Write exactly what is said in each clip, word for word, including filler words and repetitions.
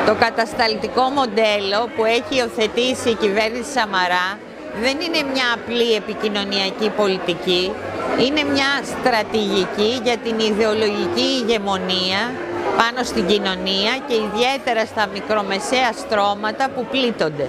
Το κατασταλτικό μοντέλο που έχει υιοθετήσει η κυβέρνηση Σαμαρά δεν είναι μια απλή επικοινωνιακή πολιτική, είναι μια στρατηγική για την ιδεολογική ηγεμονία πάνω στην κοινωνία και ιδιαίτερα στα μικρομεσαία στρώματα που πλήττονται.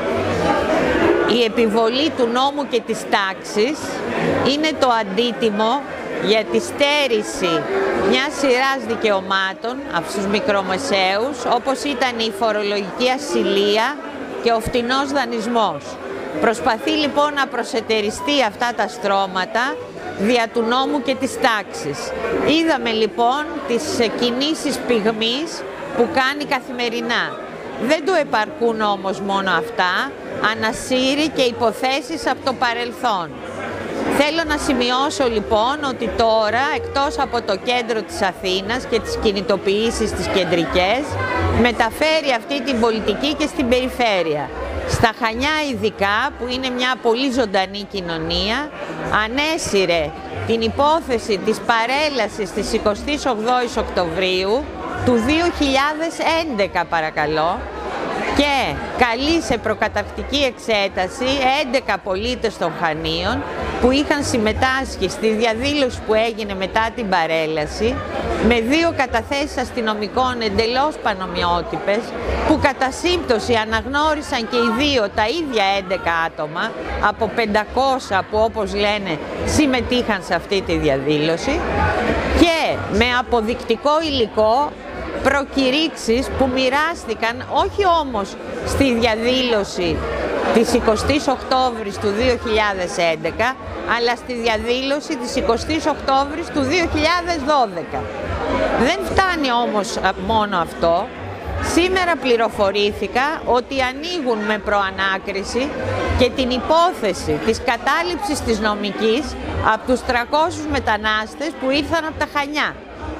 Η επιβολή του νόμου και της τάξης είναι το αντίτιμο για τη στέρηση μιας σειράς δικαιωμάτων από τους μικρομεσαίους, όπως ήταν η φορολογική ασυλία και ο φτηνός δανεισμός. Προσπαθεί λοιπόν να προσετεριστεί αυτά τα στρώματα δια του νόμου και της τάξης. Είδαμε λοιπόν τις κινήσεις πυγμής που κάνει καθημερινά. Δεν του επαρκούν όμως μόνο αυτά, ανασύρει και υποθέσεις από το παρελθόν. Θέλω να σημειώσω λοιπόν ότι τώρα, εκτός από το κέντρο της Αθήνας και τις κινητοποιήσεις τις κεντρικές, μεταφέρει αυτή την πολιτική και στην περιφέρεια. Στα Χανιά ειδικά, που είναι μια πολύ ζωντανή κοινωνία, ανέσυρε την υπόθεση της παρέλασης της εικοστής όγδοης Οκτωβρίου του δύο χιλιάδες έντεκα, παρακαλώ, και καλεί σε προκαταρκτική εξέταση έντεκα πολίτες των Χανίων που είχαν συμμετάσχει στη διαδήλωση που έγινε μετά την παρέλαση, με δύο καταθέσεις αστυνομικών εντελώς πανομοιότυπες, που κατά σύμπτωση αναγνώρισαν και οι δύο τα ίδια έντεκα άτομα από πεντακόσια που, όπως λένε, συμμετείχαν σε αυτή τη διαδήλωση, και με αποδεικτικό υλικό προκηρύξεις που μοιράστηκαν όχι όμως στη διαδήλωση της εικοστής Οκτώβρης του δύο χιλιάδες έντεκα, αλλά στη διαδήλωση της εικοστής Οκτώβρης του δύο χιλιάδες δώδεκα. Δεν φτάνει όμως μόνο αυτό. Σήμερα πληροφορήθηκα ότι ανοίγουν με προανάκριση και την υπόθεση της κατάληψης της νομικής από τους τριακόσιους μετανάστες που ήρθαν από τα Χανιά.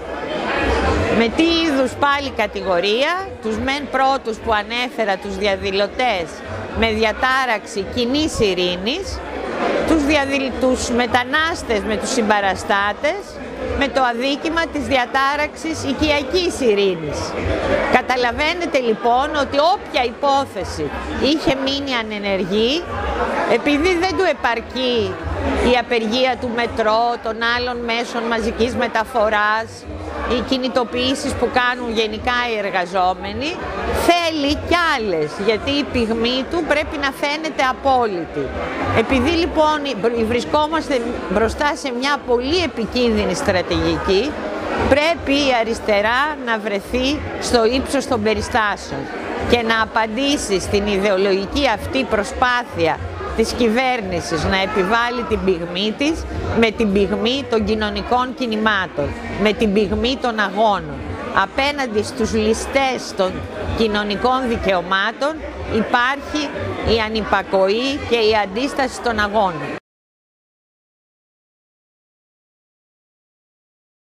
Με τι είδους πάλι κατηγορία? Τους μεν πρώτους που ανέφερα, τους διαδηλωτές με διατάραξη κοινής ειρήνης, τους, διαδηλ... τους μετανάστες με τους συμπαραστάτες, με το αδίκημα της διατάραξης οικιακής ειρήνης. Καταλαβαίνετε λοιπόν ότι όποια υπόθεση είχε μείνει ανενεργή, επειδή δεν του επαρκεί η απεργία του μετρό, των άλλων μέσων μαζικής μεταφοράς, οι κινητοποιήσεις που κάνουν γενικά οι εργαζόμενοι, θέλει κι άλλες, γιατί η πυγμή του πρέπει να φαίνεται απόλυτη. Επειδή λοιπόν βρισκόμαστε μπροστά σε μια πολύ επικίνδυνη στρατηγική, πρέπει η αριστερά να βρεθεί στο ύψος των περιστάσεων και να απαντήσει στην ιδεολογική αυτή προσπάθεια της κυβέρνησης να επιβάλλει την πυγμή της με την πυγμή των κοινωνικών κινημάτων, με την πυγμή των αγώνων. Απέναντι στους ληστές των κοινωνικών δικαιωμάτων υπάρχει η ανυπακοή και η αντίσταση των αγώνων.